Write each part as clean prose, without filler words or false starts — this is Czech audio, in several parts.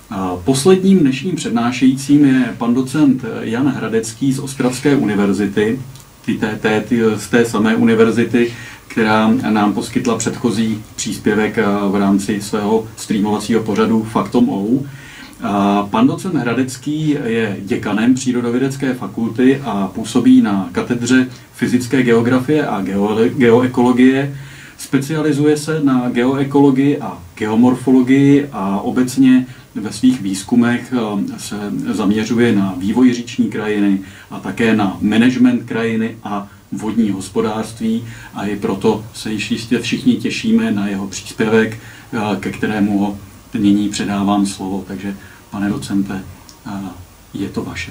Posledním dnešním přednášejícím je pan docent Jan Hradecký z Ostravské univerzity, z té samé univerzity, která nám poskytla předchozí příspěvek v rámci svého streamovacího pořadu Faktom O. Pan docent Hradecký je děkanem Přírodovědecké fakulty a působí na katedře fyzické geografie a geoekologie. Specializuje se na geoekologii a geomorfologii a obecně ve svých výzkumech se zaměřuje na vývoj říční krajiny a také na management krajiny a vodní hospodářství a i proto se již jistě všichni těšíme na jeho příspěvek, ke kterému ho nyní předávám slovo. Takže, pane docente, je to vaše.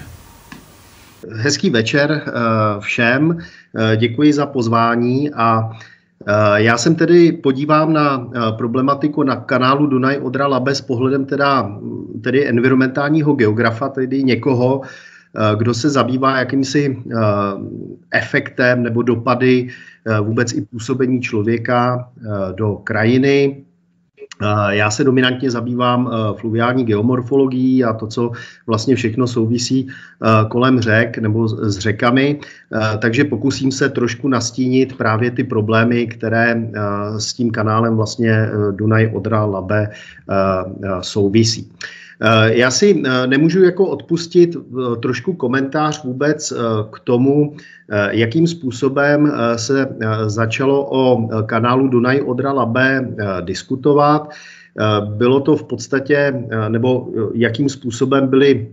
Hezký večer všem, děkuji za pozvání a já jsem tedy podívám na problematiku na kanálu Dunaj-Odra-Labe s pohledem tedy environmentálního geografa, tedy někoho, kdo se zabývá jakýmsi efektem nebo dopady vůbec i působení člověka do krajiny. Já se dominantně zabývám fluviální geomorfologií a to, co vlastně všechno souvisí kolem řek nebo s řekami, takže pokusím se trošku nastínit právě ty problémy, které s tím kanálem vlastně Dunaj-Odra-Labe souvisí. Já si nemůžu jako odpustit trošku komentář vůbec k tomu, jakým způsobem se začalo o kanálu Dunaj-Odra-Labe diskutovat. Bylo to v podstatě, nebo jakým způsobem byly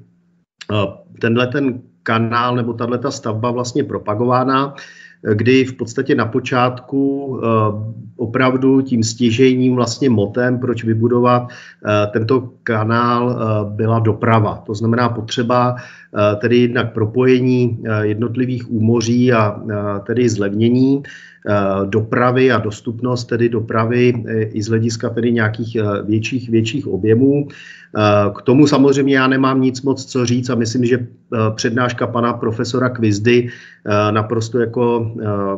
ten kanál nebo tato stavba vlastně propagována, kdy v podstatě na počátku opravdu tím stěžejním vlastně motem, proč vybudovat tento kanál, byla doprava. To znamená potřeba tedy jednak propojení jednotlivých úmoří a tedy zlevnění dopravy a dostupnost tedy dopravy i z hlediska tedy nějakých větších objemů. K tomu samozřejmě já nemám nic moc co říct a myslím, že přednáška pana profesora Kvizdy naprosto jako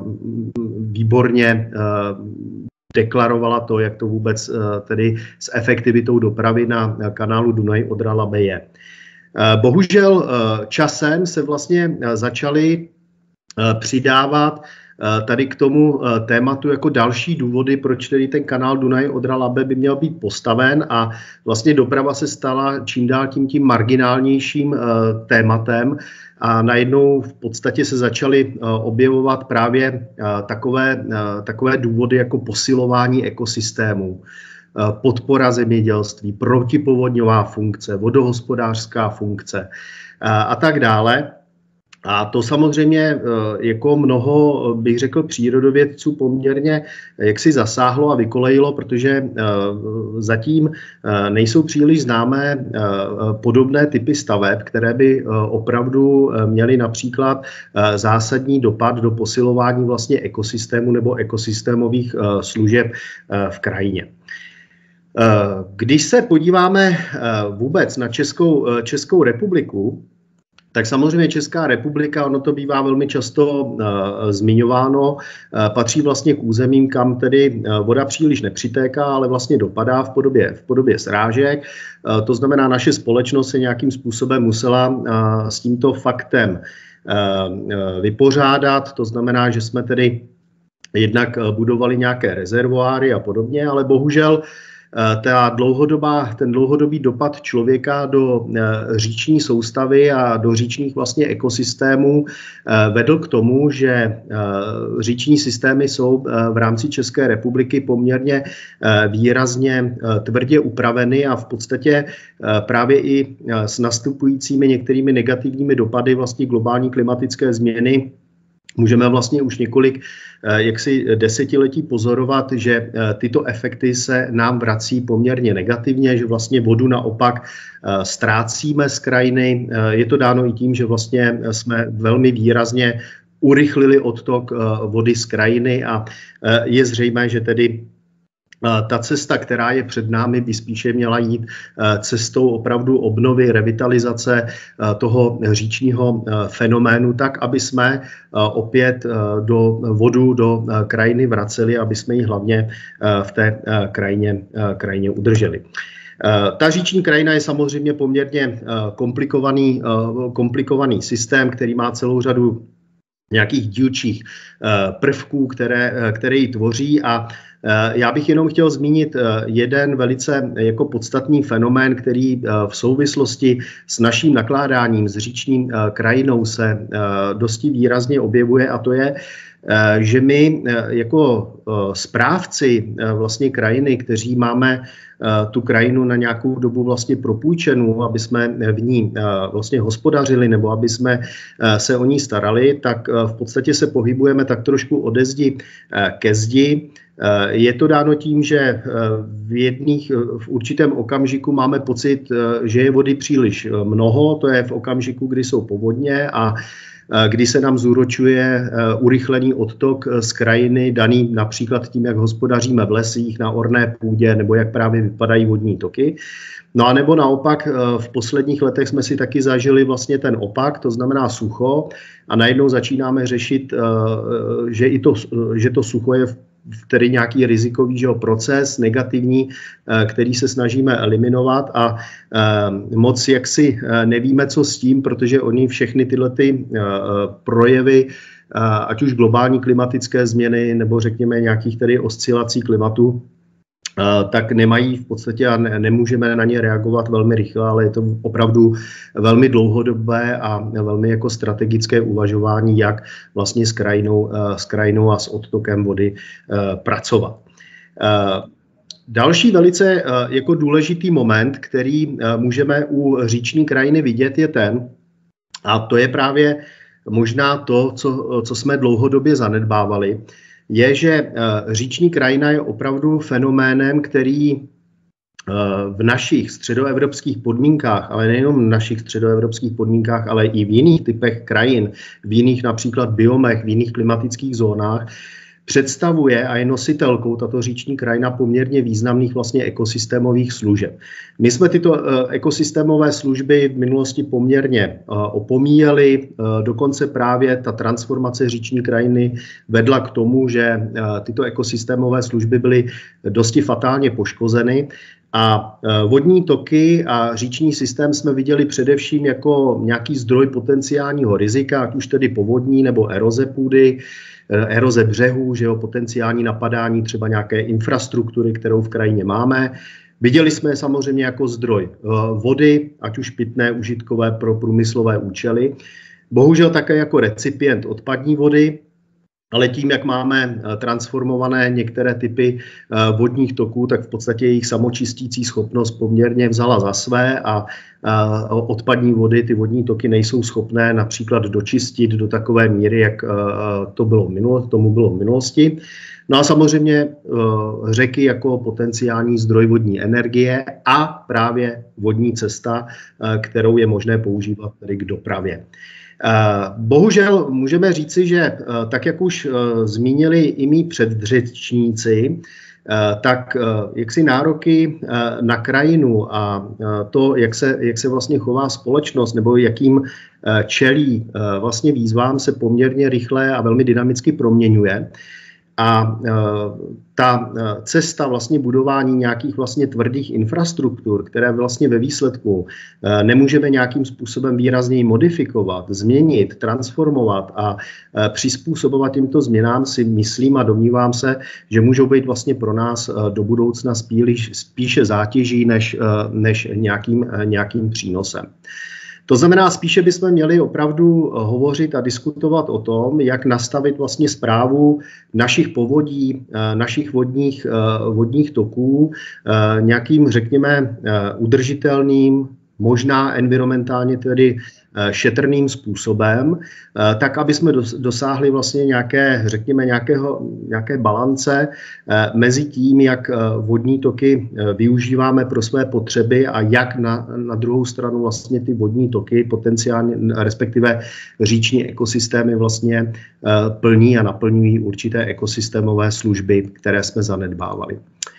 výborně deklarovala to, jak to vůbec tedy s efektivitou dopravy na kanálu Dunaj-Odra-Labe je. Bohužel časem se vlastně začaly přidávat tady k tomu tématu jako další důvody, proč tedy ten kanál Dunaj-Odra-Labe by měl být postaven a vlastně doprava se stala čím dál tím marginálnějším tématem a najednou v podstatě se začaly objevovat právě takové důvody jako posilování ekosystémů, podpora zemědělství, protipovodňová funkce, vodohospodářská funkce a tak dále. A to samozřejmě jako mnoho, bych řekl, přírodovědců poměrně jaksi zasáhlo a vykolejilo, protože zatím nejsou příliš známé podobné typy staveb, které by opravdu měly například zásadní dopad do posilování vlastně ekosystému nebo ekosystémových služeb v krajině. Když se podíváme vůbec na Českou republiku, tak samozřejmě Česká republika, ono to bývá velmi často zmiňováno, patří vlastně k územím, kam tedy voda příliš nepřitéká, ale vlastně dopadá v podobě srážek. To znamená, naše společnost se nějakým způsobem musela s tímto faktem vypořádat. To znamená, že jsme tedy jednak budovali nějaké rezervoáry a podobně, ale bohužel ten dlouhodobý dopad člověka do říční soustavy a do říčních vlastně ekosystémů vedl k tomu, že říční systémy jsou v rámci České republiky poměrně výrazně tvrdě upraveny a v podstatě právě i s nastupujícími některými negativními dopady vlastně globální klimatické změny můžeme vlastně už několik desetiletí pozorovat, že tyto efekty se nám vrací poměrně negativně, že vlastně vodu naopak ztrácíme z krajiny. Je to dáno i tím, že vlastně jsme velmi výrazně urychlili odtok vody z krajiny a je zřejmé, že tedy ta cesta, která je před námi, by spíše měla jít cestou opravdu obnovy, revitalizace toho říčního fenoménu, tak, aby jsme opět vodu do krajiny vraceli, aby jsme ji hlavně v té krajině udrželi. Ta říční krajina je samozřejmě poměrně komplikovaný systém, který má celou řadu nějakých dílčích prvků, které ji tvoří, a já bych jenom chtěl zmínit jeden velice jako podstatný fenomén, který v souvislosti s naším nakládáním s říční krajinou se dosti výrazně objevuje, a to je, že my jako správci vlastně krajiny, kteří máme tu krajinu na nějakou dobu vlastně propůjčenou, aby jsme v ní vlastně hospodařili nebo aby jsme se o ní starali, tak v podstatě se pohybujeme tak trošku ode zdi ke zdi. Je to dáno tím, že v určitém okamžiku máme pocit, že je vody příliš mnoho, to je v okamžiku, kdy jsou povodně a kdy se nám zúročuje urychlený odtok z krajiny, daný například tím, jak hospodaříme v lesích, na orné půdě, nebo jak právě vypadají vodní toky. No a nebo naopak v posledních letech jsme si taky zažili vlastně ten opak, to znamená sucho, a najednou začínáme řešit, že to sucho je tedy nějaký rizikový proces negativní, který se snažíme eliminovat, a moc jaksi nevíme, co s tím, protože oni všechny tyhle projevy, ať už globální klimatické změny nebo řekněme nějakých tedy oscilací klimatu, tak nemají v podstatě a nemůžeme na ně reagovat velmi rychle, ale je to opravdu velmi dlouhodobé a velmi jako strategické uvažování, jak vlastně s krajinou a s odtokem vody pracovat. Další velice jako důležitý moment, který můžeme u říční krajiny vidět, je ten, a to je právě možná to, co jsme dlouhodobě zanedbávali, je, že říční krajina je opravdu fenoménem, který v našich středoevropských podmínkách, ale nejenom v našich středoevropských podmínkách, ale i v jiných typech krajin, v jiných například biomech, v jiných klimatických zónách, představuje a je nositelkou tato říční krajina poměrně významných vlastně ekosystémových služeb. My jsme tyto ekosystémové služby v minulosti poměrně opomíjeli, dokonce právě ta transformace říční krajiny vedla k tomu, že tyto ekosystémové služby byly dosti fatálně poškozeny. A vodní toky a říční systém jsme viděli především jako nějaký zdroj potenciálního rizika, ať už tedy povodní nebo eroze půdy, eroze břehů, že jo, potenciální napadání třeba nějaké infrastruktury, kterou v krajině máme. Viděli jsme je samozřejmě jako zdroj vody, ať už pitné, užitkové pro průmyslové účely. Bohužel také jako recipient odpadní vody, ale tím, jak máme transformované některé typy vodních toků, tak v podstatě jejich samočistící schopnost poměrně vzala za své a odpadní vody, ty vodní toky nejsou schopné například dočistit do takové míry, jak tomu bylo v minulosti. No a samozřejmě řeky jako potenciální zdroj vodní energie a právě vodní cesta, kterou je možné používat tedy k dopravě. Bohužel můžeme říci, že tak, jak už zmínili i mí předřečníci, tak jaksi nároky na krajinu a to, jak se vlastně chová společnost nebo jakým čelí vlastně výzvám, se poměrně rychle a velmi dynamicky proměňuje. A ta cesta vlastně budování nějakých vlastně tvrdých infrastruktur, které vlastně ve výsledku nemůžeme nějakým způsobem výrazněji modifikovat, změnit, transformovat a přizpůsobovat těmto změnám, si myslím a domnívám se, že můžou být vlastně pro nás do budoucna spíše zátěží než nějakým přínosem. To znamená, spíše bychom měli opravdu hovořit a diskutovat o tom, jak nastavit vlastně správu našich povodí, našich vodních toků nějakým, řekněme, udržitelným, možná environmentálně tedy šetrným způsobem, tak, aby jsme dosáhli vlastně nějaké balance mezi tím, jak vodní toky využíváme pro své potřeby a jak na druhou stranu vlastně ty vodní toky potenciálně, respektive říční ekosystémy vlastně plní a naplňují určité ekosystémové služby, které jsme zanedbávali.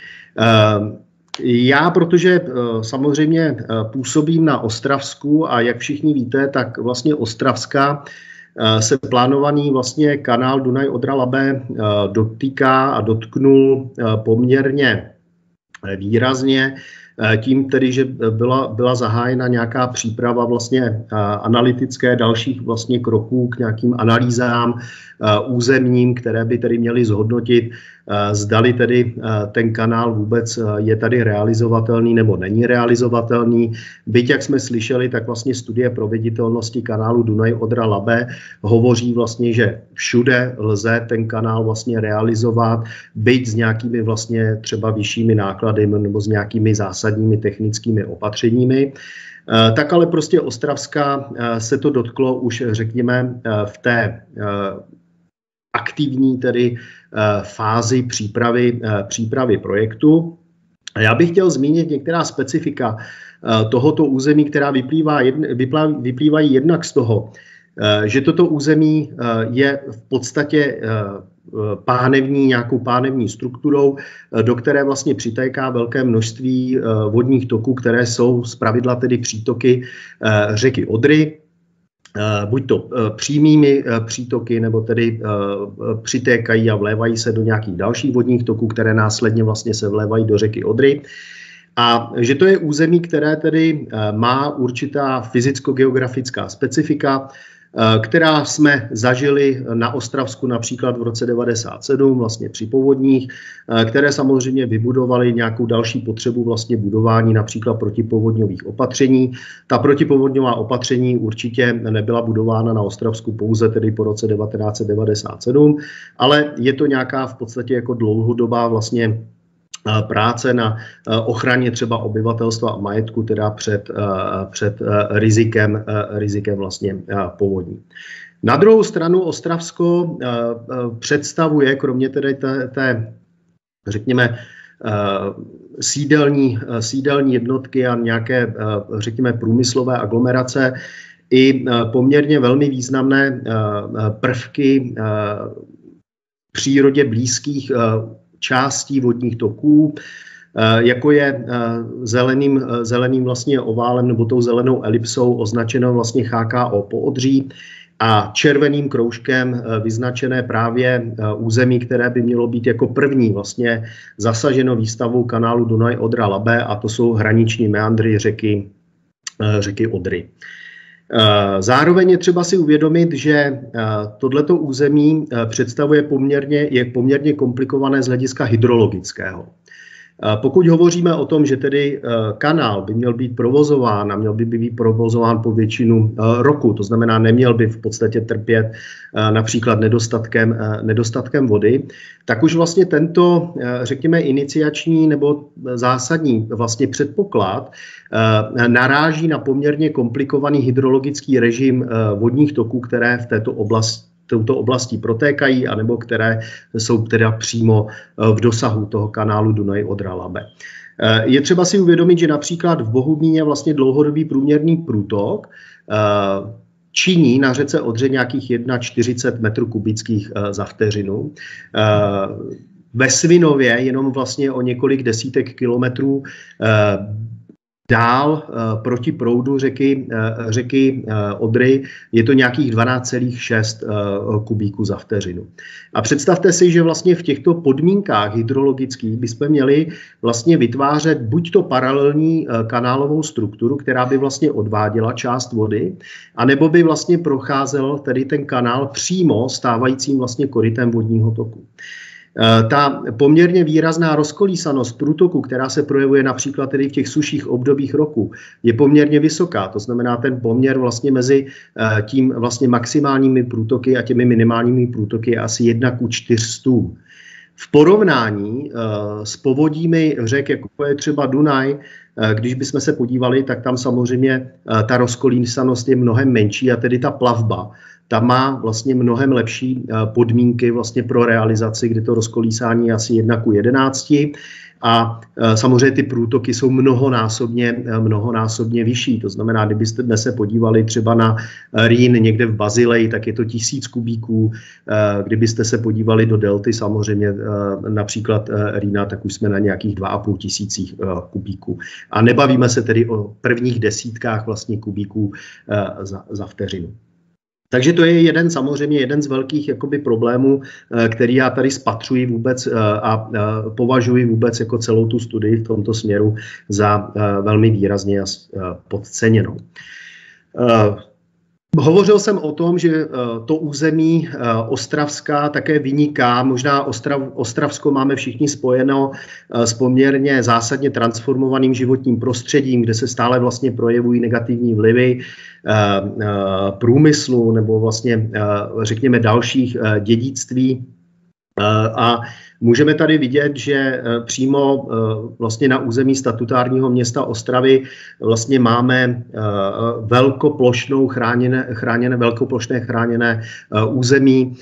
Já, protože samozřejmě působím na Ostravsku a jak všichni víte, tak vlastně Ostravska se plánovaný vlastně kanál Dunaj-Odra-Labe dotýká a dotknul poměrně výrazně. tím tedy, že byla zahájena nějaká příprava vlastně analytické dalších vlastně kroků k nějakým analýzám územním, které by tedy měly zhodnotit, zdali tedy ten kanál vůbec je tady realizovatelný nebo není realizovatelný. Byť, jak jsme slyšeli, tak vlastně studie proveditelnosti kanálu Dunaj-Odra-Labe hovoří vlastně, že všude lze ten kanál vlastně realizovat, byť s nějakými vlastně třeba vyššími náklady nebo s nějakými zásadními technickými opatřeními. Tak ale prostě Ostravska se to dotklo už, řekněme, v té aktivní tedy fázi přípravy projektu. A já bych chtěl zmínit některá specifika tohoto území, která vyplývají jednak z toho, že toto území je v podstatě nějakou pánevní strukturou, do které vlastně přitéká velké množství vodních toků, které jsou zpravidla tedy přítoky řeky Odry, buď to přímými přítoky, nebo tedy přitékají a vlévají se do nějakých dalších vodních toků, které následně vlastně se vlévají do řeky Odry. A že to je území, které tedy má určitá fyzicko-geografická specifika, která jsme zažili na Ostravsku například v roce 1997, vlastně při povodních, které samozřejmě vybudovaly nějakou další potřebu vlastně budování například protipovodňových opatření. Ta protipovodňová opatření určitě nebyla budována na Ostravsku pouze tedy po roce 1997, ale je to nějaká v podstatě jako dlouhodobá vlastně práce na ochraně třeba obyvatelstva a majetku, teda před rizikem vlastně povodní. Na druhou stranu Ostravsko představuje, kromě tedy té řekněme, sídelní jednotky a nějaké, řekněme, průmyslové aglomerace, i poměrně velmi významné prvky přírodě blízkých částí vodních toků, jako je zeleným vlastně oválem nebo tou zelenou elipsou označeno vlastně HKO Poodří a červeným kroužkem vyznačené právě území, které by mělo být jako první vlastně zasaženo výstavou kanálu Dunaj-Odra-Labe, a to jsou hraniční meandry řeky Odry. Zároveň je třeba si uvědomit, že tohleto území je poměrně komplikované z hlediska hydrologického. Pokud hovoříme o tom, že tedy kanál by měl být provozován a měl by být provozován po většinu roku, to znamená, neměl by v podstatě trpět například nedostatkem vody, tak už vlastně tento, řekněme, iniciační nebo zásadní vlastně předpoklad naráží na poměrně komplikovaný hydrologický režim vodních toků, které v touto oblasti protékají, anebo které jsou teda přímo v dosahu toho kanálu Dunaj-Odra-Labe. Je třeba si uvědomit, že například v Bohumíně vlastně dlouhodobý průměrný průtok činí na řece Odře nějakých 41 metrů kubických za vteřinu. Ve Svinově jenom vlastně o několik desítek kilometrů dál proti proudu řeky Odry je to nějakých 12,6 kubíků za vteřinu. A představte si, že vlastně v těchto podmínkách hydrologických bychom měli vlastně vytvářet buď to paralelní kanálovou strukturu, která by vlastně odváděla část vody, anebo by vlastně procházel tedy ten kanál přímo stávajícím vlastně korytem vodního toku. Ta poměrně výrazná rozkolísanost průtoku, která se projevuje například tedy v těch suších obdobích roku, je poměrně vysoká. To znamená, ten poměr vlastně mezi tím vlastně maximálními průtoky a těmi minimálními průtoky je asi 1:400. V porovnání s povodími řek, jako je třeba Dunaj, když bychom se podívali, tak tam samozřejmě ta rozkolísanost je mnohem menší a tedy ta plavba, ta má vlastně mnohem lepší podmínky vlastně pro realizaci, kdy to rozkolísání je asi 1:11 a samozřejmě ty průtoky jsou mnohonásobně vyšší. To znamená, kdybyste se podívali třeba na Rýn někde v Bazileji, tak je to 1000 kubíků. Kdybyste se podívali do delty samozřejmě například Rýna, tak už jsme na nějakých 2500 kubíků. A nebavíme se tedy o prvních desítkách vlastně kubíků za vteřinu. Takže to je samozřejmě jeden z velkých jakoby problémů, který já tady spatřuji vůbec a považuji vůbec jako celou tu studii v tomto směru za velmi výrazně podceněnou. Hovořil jsem o tom, že to území Ostravska také vyniká, možná Ostravsko máme všichni spojeno s poměrně zásadně transformovaným životním prostředím, kde se stále vlastně projevují negativní vlivy průmyslu nebo vlastně řekněme dalších dědictví. A můžeme tady vidět, že přímo vlastně na území statutárního města Ostravy vlastně máme velkoplošné chráněné území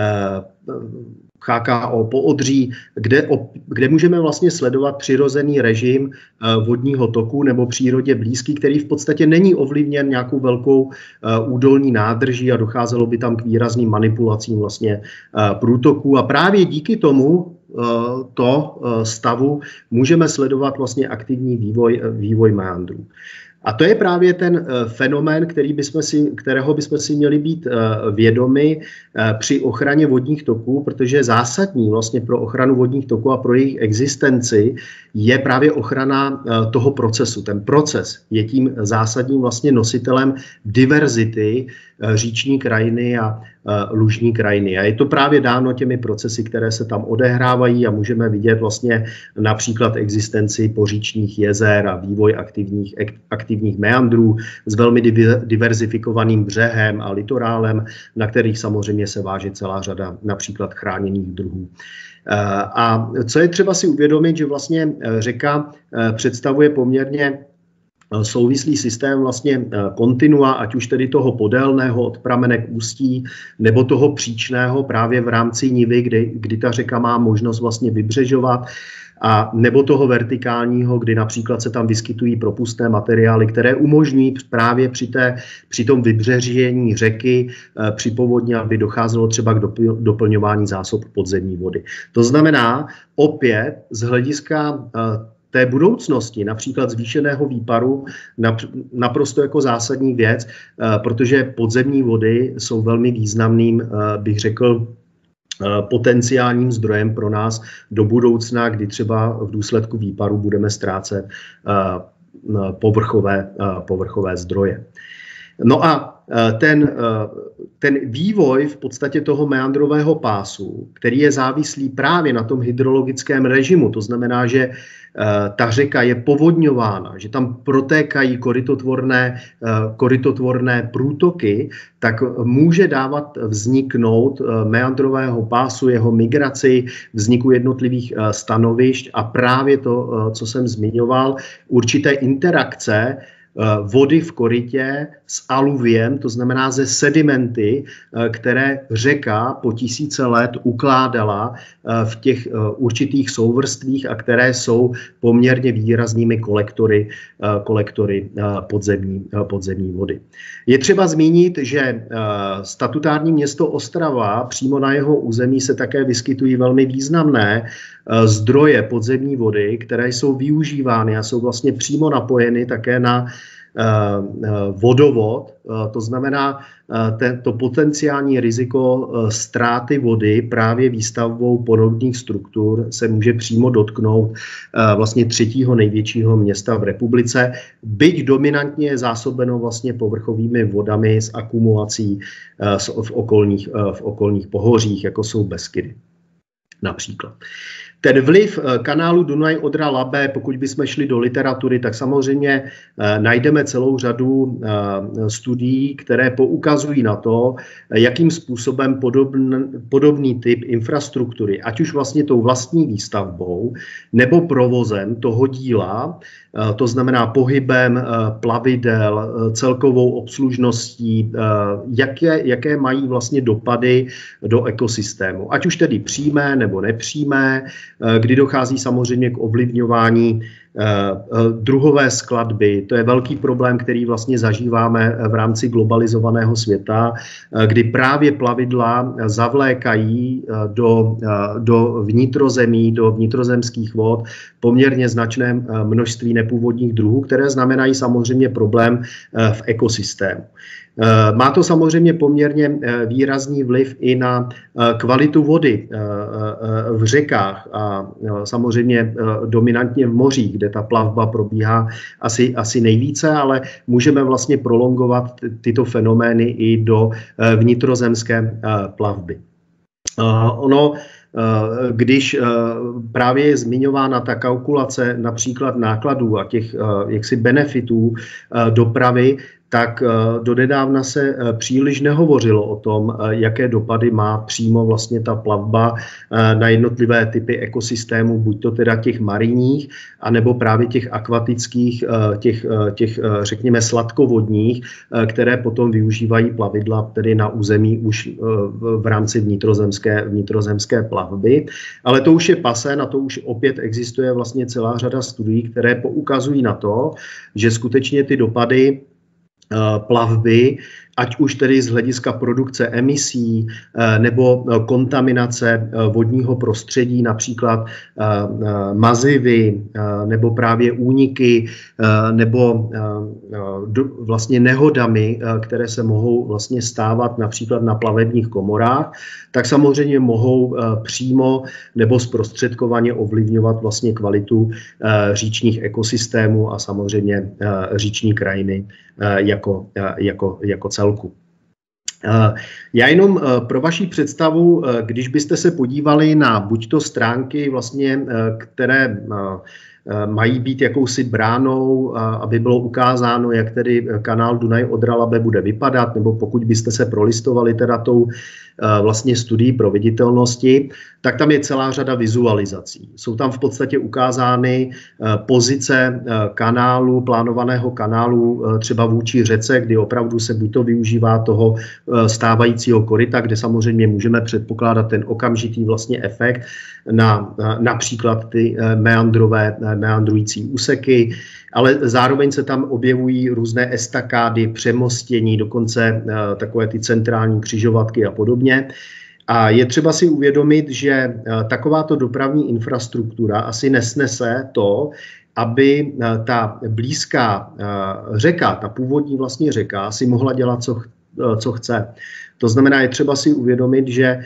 HKO Poodří, kde můžeme vlastně sledovat přirozený režim vodního toku nebo přírodě blízký, který v podstatě není ovlivněn nějakou velkou údolní nádrží a docházelo by tam k výrazným manipulacím vlastně průtoků. A právě díky tomu stavu můžeme sledovat vlastně aktivní vývoj meandrů. A to je právě ten fenomén, kterého bychom si měli být vědomi při ochraně vodních toků, protože zásadní vlastně pro ochranu vodních toků a pro jejich existenci je právě ochrana toho procesu. Ten proces je tím zásadním vlastně nositelem diverzity říční krajiny a lužní krajiny. A je to právě dáno těmi procesy, které se tam odehrávají a můžeme vidět vlastně například existenci poříčních jezer a vývoj aktivních meandrů s velmi diverzifikovaným břehem a litorálem, na kterých samozřejmě se váže celá řada například chráněných druhů. A co je třeba si uvědomit, že vlastně řeka představuje poměrně souvislý systém vlastně kontinua, ať už tedy toho podélného od pramenek ústí, nebo toho příčného právě v rámci nivy, kdy ta řeka má možnost vlastně vybřežovat, a nebo toho vertikálního, kdy například se tam vyskytují propustné materiály, které umožňují právě při tom vybřežení řeky při povodni, aby docházelo třeba k doplňování zásob podzemní vody. To znamená, opět z hlediska té budoucnosti, například zvýšeného výparu, naprosto jako zásadní věc, protože podzemní vody jsou velmi významným, bych řekl, potenciálním zdrojem pro nás do budoucna, kdy třeba v důsledku výparu budeme ztrácet povrchové zdroje. No a ten vývoj v podstatě toho meandrového pásu, který je závislý právě na tom hydrologickém režimu, to znamená, že ta řeka je povodňována, že tam protékají korytotvorné průtoky, tak může vzniknout meandrového pásu, jeho migraci, vzniku jednotlivých stanovišť a právě to, co jsem zmiňoval, určité interakce vody v korytě s aluviem, to znamená ze sedimenty, které řeka po tisíce let ukládala v těch určitých souvrstvích a které jsou poměrně výraznými kolektory podzemní vody. Je třeba zmínit, že statutární město Ostrava, přímo na jeho území se také vyskytují velmi významné zdroje podzemní vody, které jsou využívány a jsou vlastně přímo napojeny také na vodovod, to znamená to potenciální riziko ztráty vody právě výstavbou porodních struktur se může přímo dotknout vlastně třetího největšího města v republice, byť dominantně je zásobeno vlastně povrchovými vodami s akumulací v okolních pohořích, jako jsou Beskydy například. Ten vliv kanálu Dunaj-Odra-Labe, pokud bychom šli do literatury, tak samozřejmě najdeme celou řadu studií, které poukazují na to, jakým způsobem podobný typ infrastruktury, ať už vlastně tou vlastní výstavbou nebo provozem toho díla, to znamená pohybem plavidel, celkovou obslužností, jaké mají vlastně dopady do ekosystému. Ať už tedy přímé nebo nepřímé, kdy dochází samozřejmě k ovlivňování druhové skladby. To je velký problém, který vlastně zažíváme v rámci globalizovaného světa, kdy právě plavidla zavlékají do vnitrozemí, do vnitrozemských vod poměrně značné množství nepůvodních druhů, které znamenají samozřejmě problém v ekosystému. Má to samozřejmě poměrně výrazný vliv i na kvalitu vody v řekách a samozřejmě dominantně v mořích, kde ta plavba probíhá asi nejvíce, ale můžeme vlastně prolongovat tyto fenomény i do vnitrozemské plavby. Když právě je zmiňována ta kalkulace například nákladů a těch jaksi benefitů dopravy, tak donedávna se příliš nehovořilo o tom, jaké dopady má přímo vlastně ta plavba na jednotlivé typy ekosystémů, buď to teda těch marinních, anebo právě těch akvatických, těch řekněme sladkovodních, které potom využívají plavidla tedy na území už v rámci vnitrozemské plavby. Ale to už je pasé, na to už opět existuje vlastně celá řada studií, které poukazují na to, že skutečně ty dopady plavby, ať už tedy z hlediska produkce emisí nebo kontaminace vodního prostředí, například mazivy nebo právě úniky nebo vlastně nehodami, které se mohou vlastně stávat například na plavebních komorách, tak samozřejmě mohou přímo nebo zprostředkovaně ovlivňovat vlastně kvalitu říčních ekosystémů a samozřejmě říční krajiny jako celku. Já jenom pro vaši představu, když byste se podívali na buďto stránky, vlastně, které mají být jakousi bránou, aby bylo ukázáno, jak tedy kanál Dunaj-Odra-Labe bude vypadat, nebo pokud byste se prolistovali teda tou vlastně studií proveditelnosti, tak tam je celá řada vizualizací. Jsou tam v podstatě ukázány pozice kanálu, plánovaného kanálu třeba vůči řece, kdy opravdu se buď to využívá toho stávajícího koryta, kde samozřejmě můžeme předpokládat ten okamžitý vlastně efekt na například ty meandrující úseky, ale zároveň se tam objevují různé estakády, přemostění, dokonce takové ty centrální křižovatky a podobně. A je třeba si uvědomit, že takováto dopravní infrastruktura asi nesnese to, aby ta blízká řeka, ta původní vlastně řeka, si mohla dělat, co chce. To znamená, je třeba si uvědomit, že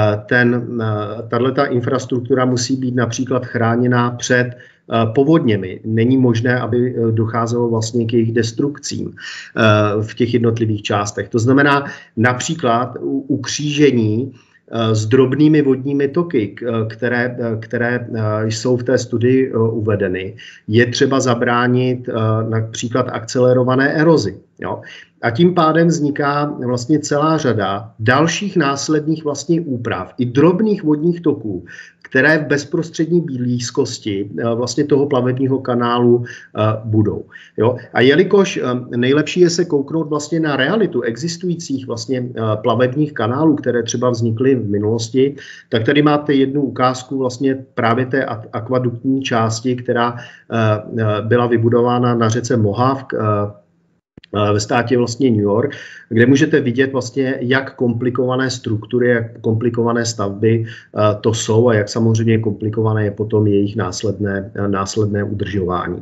tato infrastruktura musí být například chráněná před povodněmi. Není možné, aby docházelo vlastně k jejich destrukcím v těch jednotlivých částech. To znamená například u křížení s drobnými vodními toky, které jsou v té studii uvedeny, je třeba zabránit například akcelerované erozi. Jo? A tím pádem vzniká vlastně celá řada dalších následných vlastně úprav i drobných vodních toků, které v bezprostřední blízkosti vlastně toho plavebního kanálu budou. Jo? A jelikož nejlepší je se kouknout vlastně na realitu existujících vlastně plavebních kanálů, které třeba vznikly v minulosti, tak tady máte jednu ukázku vlastně právě té akvaduktní části, která byla vybudována na řece Mohave ve státě vlastně New York, kde můžete vidět vlastně, jak komplikované struktury, jak komplikované stavby to jsou a jak samozřejmě komplikované je potom jejich následné udržování.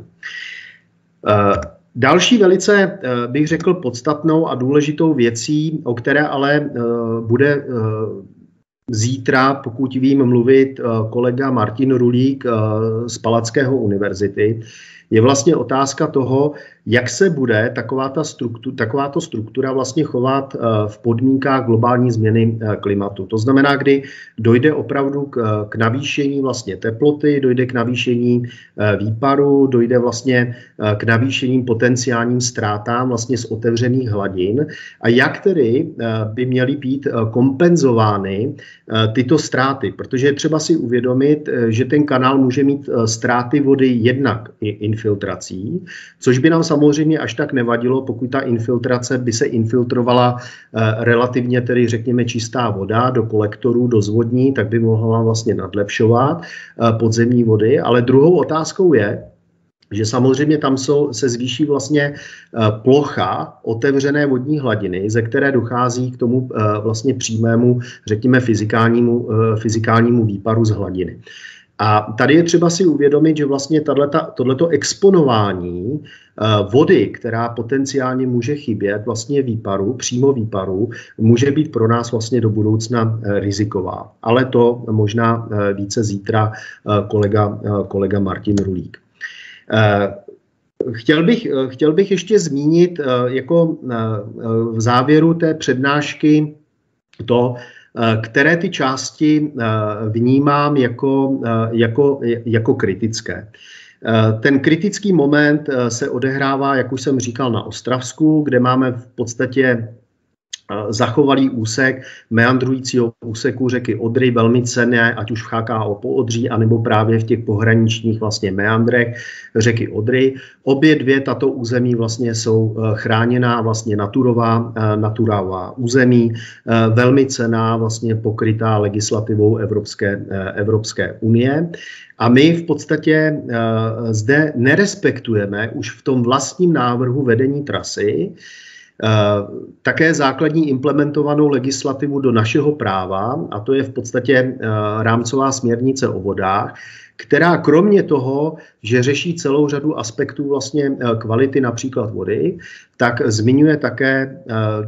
Další velice, bych řekl, podstatnou a důležitou věcí, o které ale bude zítra, pokud vím, mluvit kolega Martin Rulík z Palackého univerzity, je vlastně otázka toho, jak se bude takováto struktura vlastně chovat v podmínkách globální změny klimatu. To znamená, kdy dojde opravdu k navýšení vlastně teploty, dojde k navýšení výparu, dojde vlastně k navýšeným potenciálním ztrátám vlastně z otevřených hladin a jak tedy by měly být kompenzovány tyto ztráty, protože je třeba si uvědomit, že ten kanál může mít ztráty vody jednak i infiltrací, což by nám samozřejmě až tak nevadilo, pokud ta infiltrace by se infiltrovala relativně tedy řekněme čistá voda do kolektorů, do zvodní, tak by mohla vlastně nadlepšovat podzemní vody, ale druhou otázkou je, že samozřejmě tam se zvýší vlastně plocha otevřené vodní hladiny, ze které dochází k tomu vlastně přímému, řekněme, fyzikálnímu výparu z hladiny. A tady je třeba si uvědomit, že vlastně tohleto exponování vody, která potenciálně může chybět vlastně přímo výparu, může být pro nás vlastně do budoucna riziková. Ale to možná více zítra kolega Martin Rulík. Chtěl bych ještě zmínit jako v závěru té přednášky to, které ty části vnímám jako kritické. Ten kritický moment se odehrává, jak už jsem říkal, na Ostravsku, kde máme v podstatě zachovalý úsek meandrujícího úseku řeky Odry, velmi cenné, ať už v HKO Poodří, anebo právě v těch pohraničních vlastně meandrech řeky Odry. Obě dvě tato území vlastně jsou chráněná vlastně naturová území, velmi cenná, vlastně pokrytá legislativou Evropské unie. A my v podstatě zde nerespektujeme už v tom vlastním návrhu vedení trasy také základní implementovanou legislativu do našeho práva, a to je v podstatě rámcová směrnice o vodách, která kromě toho, že řeší celou řadu aspektů vlastně kvality například vody, tak zmiňuje také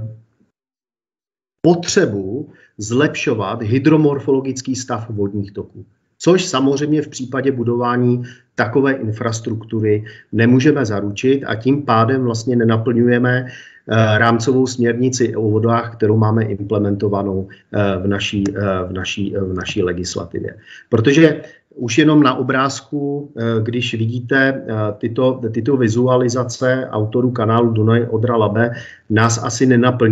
potřebu zlepšovat hydromorfologický stav vodních toků. Což samozřejmě v případě budování takové infrastruktury nemůžeme zaručit a tím pádem vlastně nenaplňujeme rámcovou směrnici o vodách, kterou máme implementovanou v naší legislativě. Protože už jenom na obrázku, když vidíte tyto vizualizace autorů kanálu Dunaj-Odra-Labe, nás asi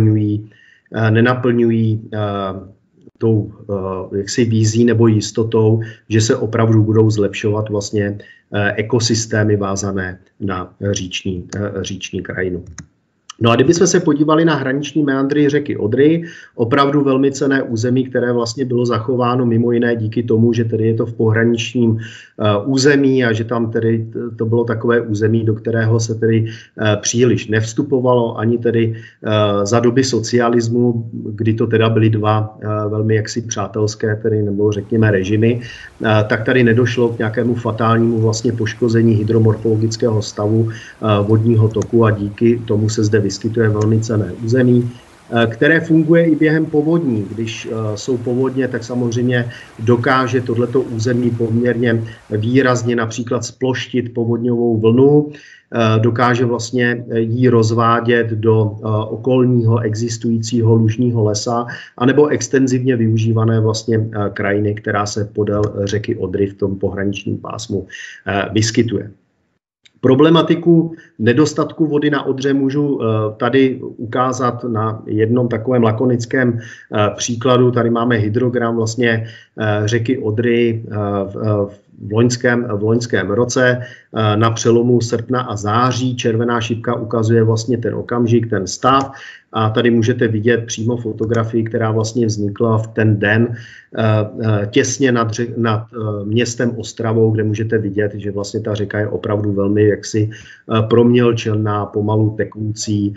nenaplňují tou jaksi vízí nebo jistotou, že se opravdu budou zlepšovat vlastně ekosystémy vázané na říční krajinu. No a kdybychom se podívali na hraniční meandry řeky Odry, opravdu velmi cenné území, které vlastně bylo zachováno mimo jiné díky tomu, že tedy je to v pohraničním území a že tam tedy to bylo takové území, do kterého se tedy příliš nevstupovalo, ani tedy za doby socialismu, kdy to teda byly dva velmi jaksi přátelské, tedy nebo řekněme režimy, tak tady nedošlo k nějakému fatálnímu vlastně poškození hydromorfologického stavu vodního toku a díky tomu se zde vyskytuje velmi cenné území, které funguje i během povodní. Když jsou povodně, tak samozřejmě dokáže tohleto území poměrně výrazně například sploštit povodňovou vlnu, dokáže vlastně ji rozvádět do okolního existujícího lužního lesa, anebo extenzivně využívané vlastně krajiny, která se podél řeky Odry v tom pohraničním pásmu vyskytuje. Problematiku nedostatku vody na Odře můžu tady ukázat na jednom takovém lakonickém příkladu. Tady máme hydrogram vlastně řeky Odry v loňském roce na přelomu srpna a září. Červená šipka ukazuje vlastně ten okamžik, ten stav. A tady můžete vidět přímo fotografii, která vlastně vznikla v ten den těsně nad městem Ostravou, kde můžete vidět, že vlastně ta řeka je opravdu velmi jaksi promělčená, pomalu tekoucí,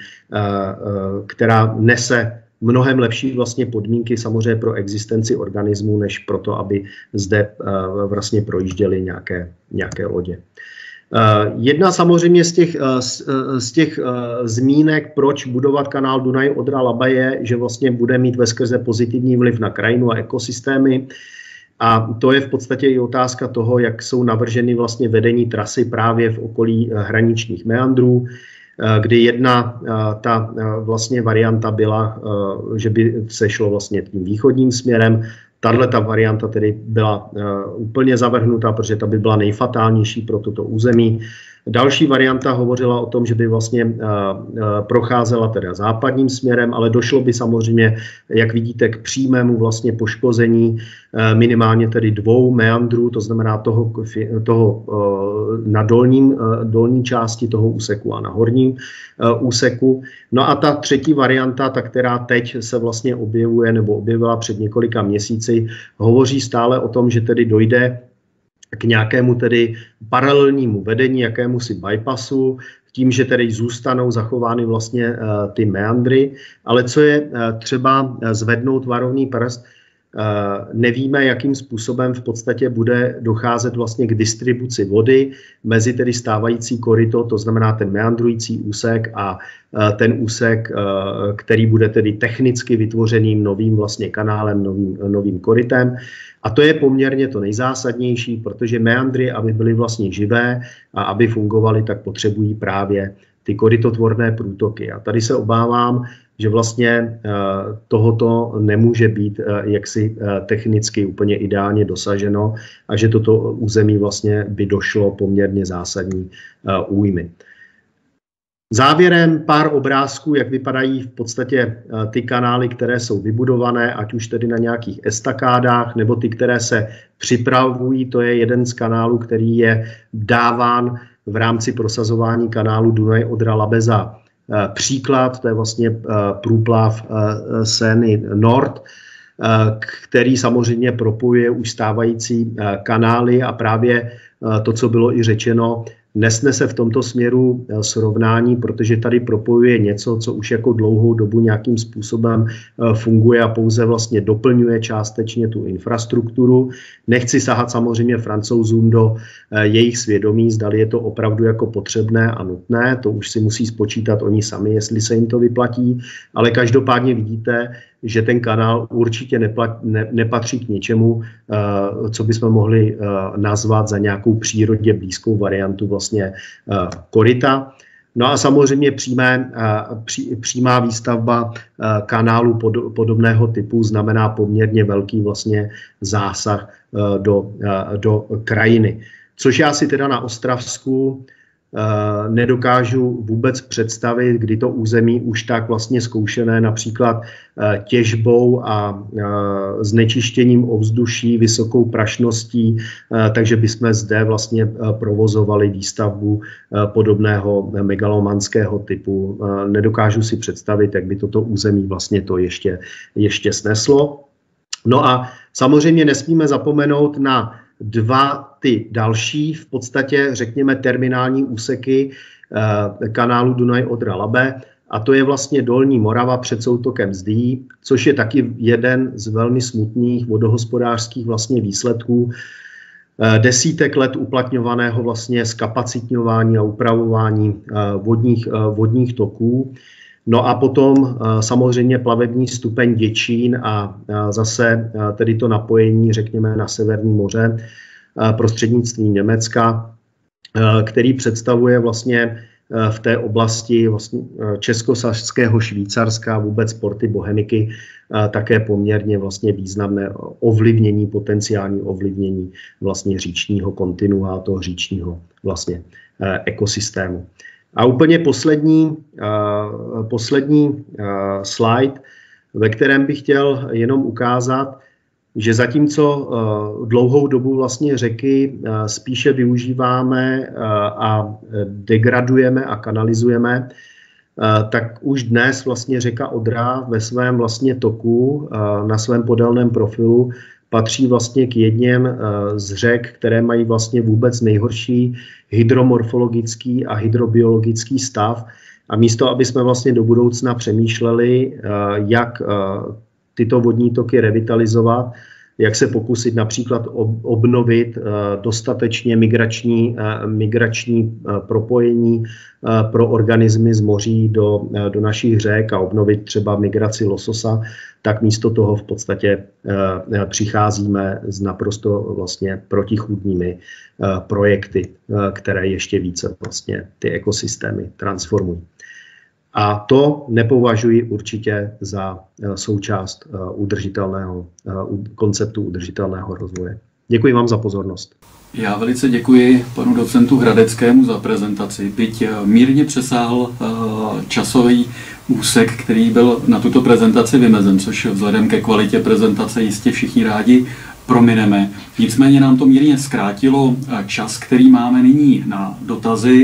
která nese mnohem lepší vlastně podmínky samozřejmě pro existenci organismů, než proto, aby zde vlastně projížděly nějaké lodě. Jedna samozřejmě z těch zmínek, proč budovat kanál Dunaj-Odra-Labe, je, že vlastně bude mít veskrze pozitivní vliv na krajinu a ekosystémy. A to je v podstatě i otázka toho, jak jsou navrženy vlastně vedení trasy právě v okolí hraničních meandrů, kdy jedna ta vlastně varianta byla, že by se šlo vlastně tím východním směrem. Tato varianta tedy byla úplně zavrhnuta, protože ta by byla nejfatálnější pro toto území. Další varianta hovořila o tom, že by vlastně procházela teda západním směrem, ale došlo by samozřejmě, jak vidíte, k přímému vlastně poškození minimálně tedy dvou meandrů, to znamená toho na dolní části toho úseku a na horním úseku. No a ta třetí varianta, ta, která teď se vlastně objevuje nebo objevila před několika měsíci, hovoří stále o tom, že tedy dojde k nějakému tedy paralelnímu vedení, jakémusi bypassu, tím, že tedy zůstanou zachovány vlastně ty meandry, ale co je třeba zvednout varovný prst, nevíme, jakým způsobem v podstatě bude docházet vlastně k distribuci vody mezi tedy stávající koryto, to znamená ten meandrující úsek a ten úsek, který bude tedy technicky vytvořeným novým vlastně kanálem, novým korytem. A to je poměrně to nejzásadnější, protože meandry, aby byly vlastně živé a aby fungovaly, tak potřebují právě ty korytotvorné průtoky. A tady se obávám, že vlastně tohoto nemůže být jaksi technicky úplně ideálně dosaženo a že toto území vlastně by došlo poměrně zásadní újmy. Závěrem pár obrázků, jak vypadají v podstatě ty kanály, které jsou vybudované, ať už tedy na nějakých estakádách, nebo ty, které se připravují. To je jeden z kanálů, který je dáván v rámci prosazování kanálu Dunaj-Odra-Labe za příklad. To je vlastně průplav Seiny Nord, který samozřejmě propojuje už stávající kanály a právě to, co bylo i řečeno, nesnese v tomto směru srovnání, protože tady propojuje něco, co už jako dlouhou dobu nějakým způsobem funguje a pouze vlastně doplňuje částečně tu infrastrukturu. Nechci sahat samozřejmě Francouzům do jejich svědomí, zdali je to opravdu jako potřebné a nutné, to už si musí spočítat oni sami, jestli se jim to vyplatí, ale každopádně vidíte, že ten kanál určitě nepatří k něčemu, co bychom mohli nazvat za nějakou přírodě blízkou variantu vlastně koryta. No a samozřejmě přímá výstavba kanálu podobného typu znamená poměrně velký vlastně zásah do krajiny. Což já si teda na Ostravsku nedokážu vůbec představit, kdy to území už tak vlastně zkoušené například těžbou a znečištěním ovzduší, vysokou prašností, takže bychom zde vlastně provozovali výstavbu podobného megalomanského typu. Nedokážu si představit, jak by toto území vlastně to ještě sneslo. No a samozřejmě nesmíme zapomenout na dva ty další, v podstatě řekněme terminální úseky kanálu Dunaj-Odra-Labe, a to je vlastně Dolní Morava před soutokem Zdí, což je taky jeden z velmi smutných vodohospodářských vlastně výsledků desítek let uplatňovaného vlastně zkapacitňování a upravování vodních toků. No a potom samozřejmě plavební stupeň Děčín a zase tedy to napojení, řekněme, na Severní moře prostřednictvím Německa, který představuje vlastně v té oblasti vlastně Českosaského Švýcarska, vůbec porty Bohemiky, také poměrně vlastně významné ovlivnění, potenciální ovlivnění vlastně říčního kontinua, toho říčního vlastně ekosystému. A úplně poslední slide, ve kterém bych chtěl jenom ukázat, že zatímco dlouhou dobu vlastně řeky spíše využíváme a degradujeme a kanalizujeme, tak už dnes vlastně řeka Odra ve svém vlastně toku, na svém podélném profilu, patří vlastně k jedním z řek, které mají vlastně vůbec nejhorší hydromorfologický a hydrobiologický stav. A místo, aby jsme vlastně do budoucna přemýšleli, jak tyto vodní toky revitalizovat, jak se pokusit například obnovit dostatečně migrační propojení pro organismy z moří do našich řek a obnovit třeba migraci lososa, tak místo toho v podstatě přicházíme s naprosto vlastně protichůdnými projekty, které ještě více vlastně ty ekosystémy transformují. A to nepovažuji určitě za součást konceptu udržitelného rozvoje. Děkuji vám za pozornost. Já velice děkuji panu docentu Hradeckému za prezentaci. Byť mírně přesáhl časový úsek, který byl na tuto prezentaci vymezen, což vzhledem ke kvalitě prezentace jistě všichni rádi promineme. Nicméně nám to mírně zkrátilo čas, který máme nyní na dotazy.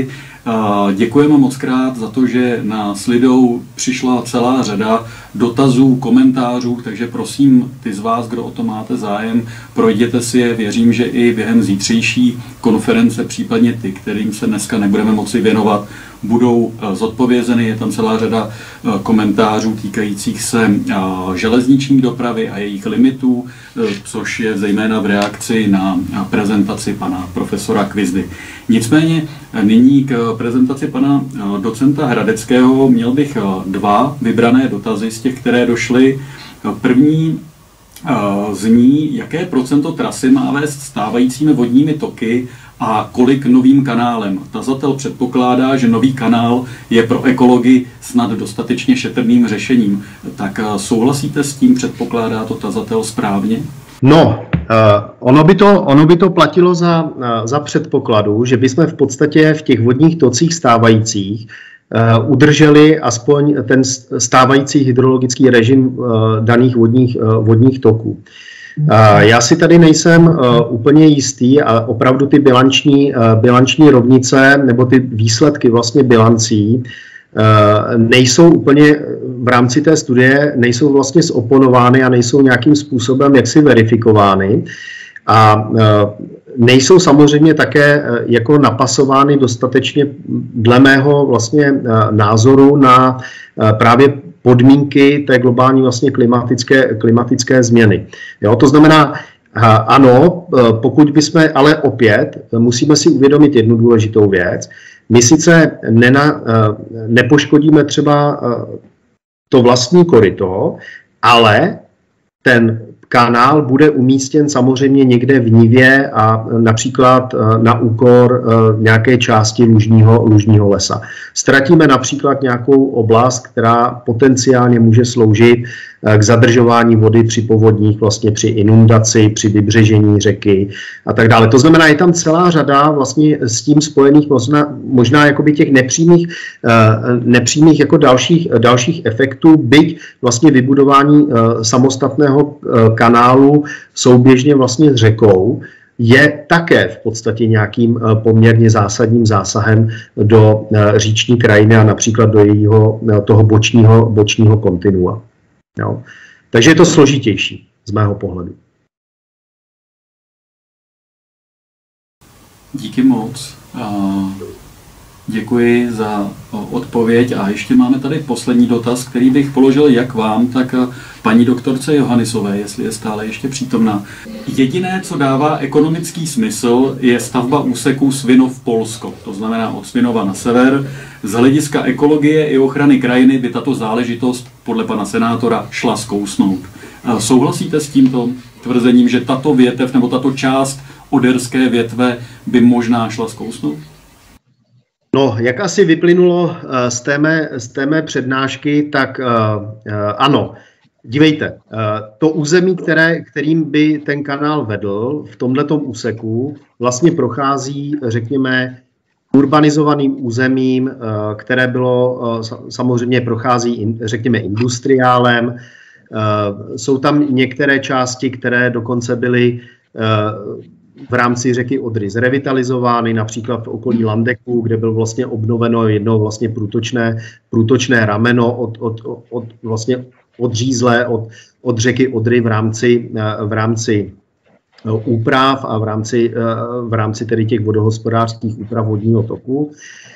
Děkujeme moc krát za to, že na Lidou přišla celá řada dotazů, komentářů, takže prosím ty z vás, kdo o to máte zájem, projděte si je. Věřím, že i během zítřejší konference, případně ty, kterým se dneska nebudeme moci věnovat, budou zodpovězeny. Je tam celá řada komentářů týkajících se železniční dopravy a jejich limitů, což je zejména v reakci na prezentaci pana profesora Kvizdy. Nicméně nyní k prezentaci pana docenta Hradeckého měl bych dva vybrané dotazy z těch, které došly. První zní, jaké procento trasy má vést stávajícími vodními toky a kolik novým kanálem. Tazatel předpokládá, že nový kanál je pro ekology snad dostatečně šetrným řešením. Tak souhlasíte s tím, předpokládá to tazatel správně? No, ono by to platilo za předpokladu, že bychom v podstatě v těch vodních tocích stávajících udrželi aspoň ten stávající hydrologický režim daných vodních toků. Já si tady nejsem úplně jistý a opravdu ty bilanční rovnice nebo ty výsledky vlastně bilancí nejsou úplně v rámci té studie, nejsou vlastně zoponovány a nejsou nějakým způsobem jaksi verifikovány a nejsou samozřejmě také jako napasovány dostatečně dle mého vlastně názoru na právě podmínky té globální vlastně klimatické změny. Jo, to znamená, ano, pokud bychom, ale opět musíme si uvědomit jednu důležitou věc. My sice nepoškodíme třeba to vlastní koryto, ale ten kanál bude umístěn samozřejmě někde v nivě a například na úkor nějaké části lužního lesa. Ztratíme například nějakou oblast, která potenciálně může sloužit k zadržování vody při povodních, vlastně při inundaci, při vybřežení řeky a tak dále. To znamená, je tam celá řada vlastně s tím spojených možná jakoby těch nepřímých jako dalších efektů, byť vlastně vybudování samostatného kanálu souběžně vlastně s řekou je také v podstatě nějakým poměrně zásadním zásahem do říční krajiny a například do toho bočního kontinua. Jo. Takže je to složitější z mého pohledu. Díky moc. Děkuji za odpověď a ještě máme tady poslední dotaz, který bych položil jak vám, tak paní doktorce Johannisové, jestli je stále ještě přítomná. Jediné, co dává ekonomický smysl, je stavba úseku Svinov-Polsko, to znamená od Svinova na sever. Z hlediska ekologie i ochrany krajiny by tato záležitost podle pana senátora šla zkousnout. Souhlasíte s tímto tvrzením, že tato větev nebo tato část Oderské větve by možná šla zkousnout? No, jak asi vyplynulo z té mé přednášky, tak ano. Dívejte, to území, kterým by ten kanál vedl v tomhletom úseku, vlastně prochází, řekněme, urbanizovaným územím, které bylo, samozřejmě prochází, řekněme, industriálem. Jsou tam některé části, které dokonce byly v rámci řeky Odry zrevitalizovány, například v okolí Landeku, kde byl vlastně obnoveno jedno vlastně průtočné rameno vlastně odřízlé od řeky Odry v rámci úprav a v rámci tedy těch vodohospodářských úprav vodního toku.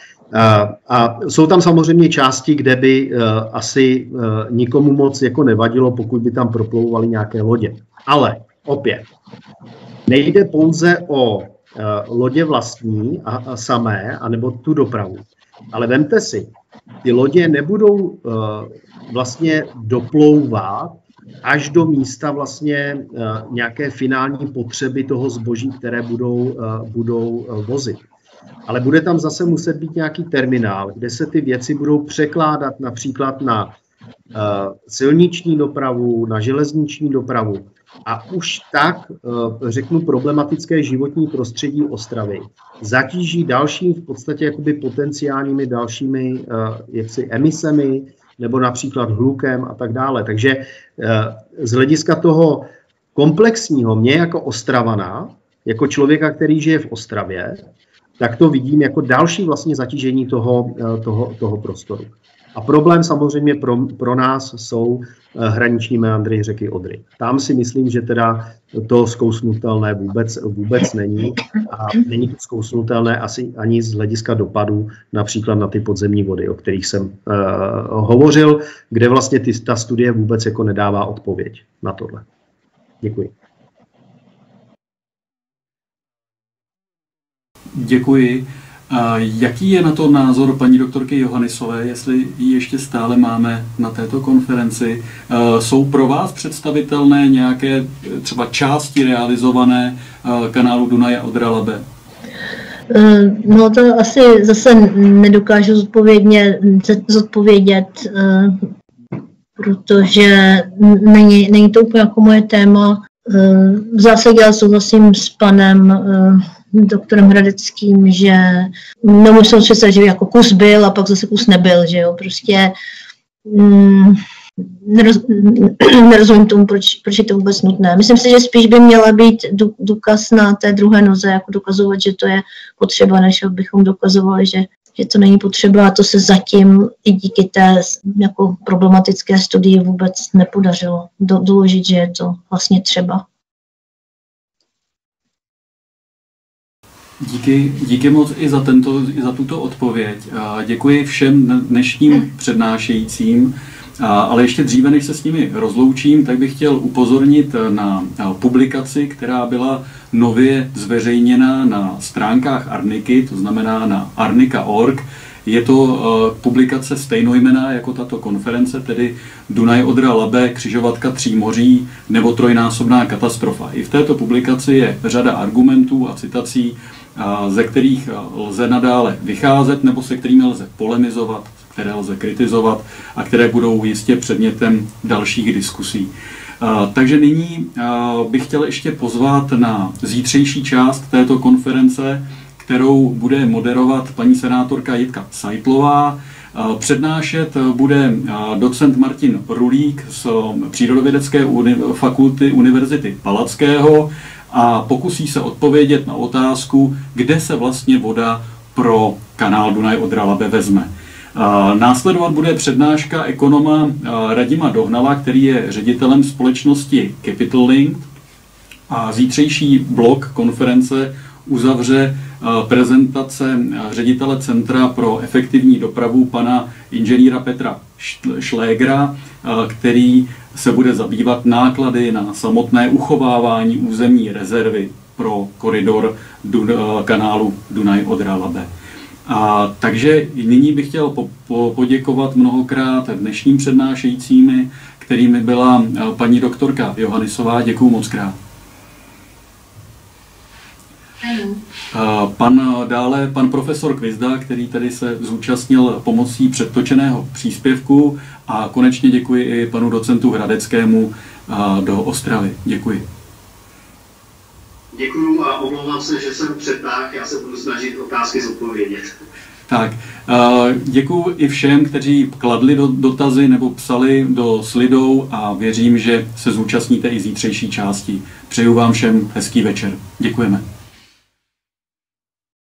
A jsou tam samozřejmě části, kde by asi nikomu moc jako nevadilo, pokud by tam proplouvaly nějaké lodě. Ale opět, nejde pouze o lodě vlastní a samé, anebo tu dopravu. Ale vemte si, ty lodě nebudou vlastně doplouvat až do místa vlastně nějaké finální potřeby toho zboží, které budou vozit. Ale bude tam zase muset být nějaký terminál, kde se ty věci budou překládat například na silniční dopravu, na železniční dopravu. A už tak, řeknu, problematické životní prostředí Ostravy zatíží dalším v podstatě jakoby potenciálními dalšími jaksi emisemi nebo například hlukem a tak dále. Takže z hlediska toho komplexního, mě jako Ostravana, jako člověka, který žije v Ostravě, tak to vidím jako další vlastně zatížení toho prostoru. A problém samozřejmě pro nás jsou hraniční meandry řeky Odry. Tam si myslím, že teda to zkousnutelné vůbec není a není to zkousnutelné asi ani z hlediska dopadu například na ty podzemní vody, o kterých jsem hovořil, kde vlastně ta studie vůbec jako nedává odpověď na tohle. Děkuji. Děkuji. A jaký je na to názor paní doktorky Johannisové, jestli ji ještě stále máme na této konferenci? Jsou pro vás představitelné nějaké třeba části realizované kanálu Dunaj-Odra-Labe? No to asi zase nedokážu zodpovědět, protože není to úplně jako moje téma. V zásadě já souhlasím s panem doktorem Hradeckým, že nemůžu představit, že jako kus byl a pak zase kus nebyl, že jo, prostě nerozumím tomu, proč je to vůbec nutné. Myslím si, že spíš by měla být důkaz na té druhé noze, jako dokazovat, že to je potřeba, než abychom dokazovali, že to není potřeba, a to se zatím i díky té jako problematické studii vůbec nepodařilo doložit, že je to vlastně třeba. Díky moc i za tuto odpověď. Děkuji všem dnešním přednášejícím, ale ještě dříve, než se s nimi rozloučím, tak bych chtěl upozornit na publikaci, která byla nově zveřejněna na stránkách Arniky, to znamená na arnika.org. Je to publikace stejnojmenná jako tato konference, tedy Dunaj-Odra-Labe, křižovatka tří moří nebo trojnásobná katastrofa. I v této publikaci je řada argumentů a citací, ze kterých lze nadále vycházet nebo se kterými lze polemizovat, které lze kritizovat a které budou jistě předmětem dalších diskusí. Takže nyní bych chtěl ještě pozvat na zítřejší část této konference, kterou bude moderovat paní senátorka Jitka Seitlová. Přednášet bude docent Martin Rulík z Přírodovědecké fakulty Univerzity Palackého a pokusí se odpovědět na otázku, kde se vlastně voda pro kanál Dunaj-Odra-Labe vezme. Následovat bude přednáška ekonoma Radima Dohnala, který je ředitelem společnosti Capital Link, a zítřejší blok konference uzavře prezentace ředitele Centra pro efektivní dopravu pana inženýra Petra Šlégra, který se bude zabývat náklady na samotné uchovávání územní rezervy pro koridor kanálu Dunaj-Odra-Labe. Takže nyní bych chtěl poděkovat mnohokrát dnešním přednášejícími, kterými byla paní doktorka Johannisová. Děkuju moc krát. Pan profesor Kvizda, který tady se zúčastnil pomocí předtočeného příspěvku, a konečně děkuji i panu docentu Hradeckému do Ostravy. Děkuji. Děkuju a omlouvám se, že jsem přetáhl, já se budu snažit otázky zodpovědět. Tak, děkuji i všem, kteří kladli dotazy nebo psali do Slido, a věřím, že se zúčastníte i zítřejší části. Přeju vám všem hezký večer. Děkujeme.